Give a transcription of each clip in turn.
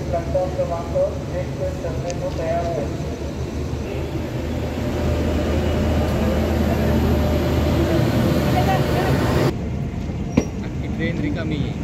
Platform क्रमांक 1 पे चलने को तैयार है। ट्रेन रिकामी आहे।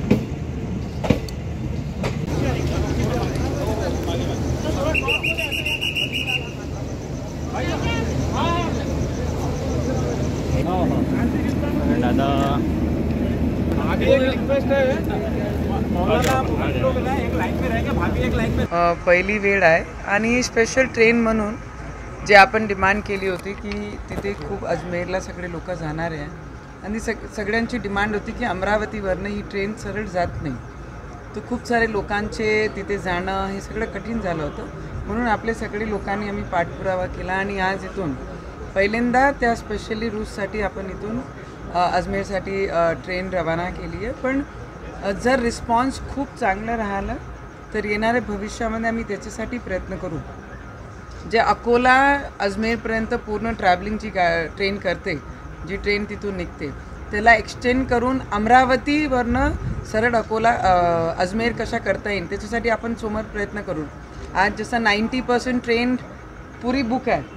दादा आगे एक रिक्वेस्ट है, मौलाना लोग ना एक लाइन में रहेंगे, भाभी एक लाइन में। पहिली वेळ आहे आणि स्पेशल ट्रेन म्हणून जे आपण डिमांड केली होती की तिथे खूप अजमेरला सगळे लोक जाणार आहे आणि सगळ्यांची डिमांड होती की अमरावतीवरनं ही ट्रेन सरळ जात नाही, तर खूप सारे लोकांचे तिथे जाणं हे सगळं कठीण झालं होतं। म्हणून आपले सगळे लोकांनी आम्ही पाठपुरावा केला आणि आज इथून पहिल्यांदा त्या स्पेशली रूटसाठी आपण इथून अजमेरसाठी ट्रेन रवाना केली आहे। पण जर रिस्पॉन्स खूप चांगला राहिला तर येणाऱ्या भविष्यामध्ये आम्ही त्याच्यासाठी प्रयत्न करू। जे अकोला अजमेरपर्यंत पूर्ण ट्रॅव्हलिंगची ट्रेन करते, जी ट्रेन तिथून निघते त्याला एक्सटेंड करून अमरावतीवरनं सरळ अकोला अजमेर कशा करता येईल त्याच्यासाठी आपण समोर प्रयत्न करू। आज जसं 90% ट्रेन पुरी बुक आहे,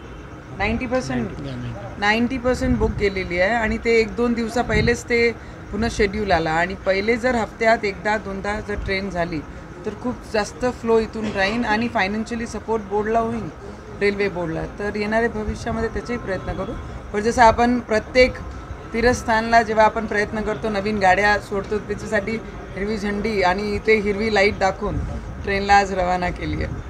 90% बुक केलेली आहे आणि ते 1-2 दिवसा पहिलेच ते पुन्हा शेड्यूल आला आणि पहिले जर हफ्त्यात एकदा दोनदा जर ट्रेन झाली तर खूप जास्त फ्लो इथून राहील आणि फायनान्शियली सपोर्ट बोर्डला होईल, रेल्वे बोर्डला। तर येणाऱ्या भविष्यामध्ये त्याचाही प्रयत्न करू। पण जसं आपण प्रत्येक तीर्थस्थानला जेव्हा आपण प्रयत्न करतो नवीन गाड्या सोडतो त्याच्यासाठी हिरवी झंडी आणि इथे हिरवी लाईट दाखवून ट्रेनला आज रवाना केली आहे।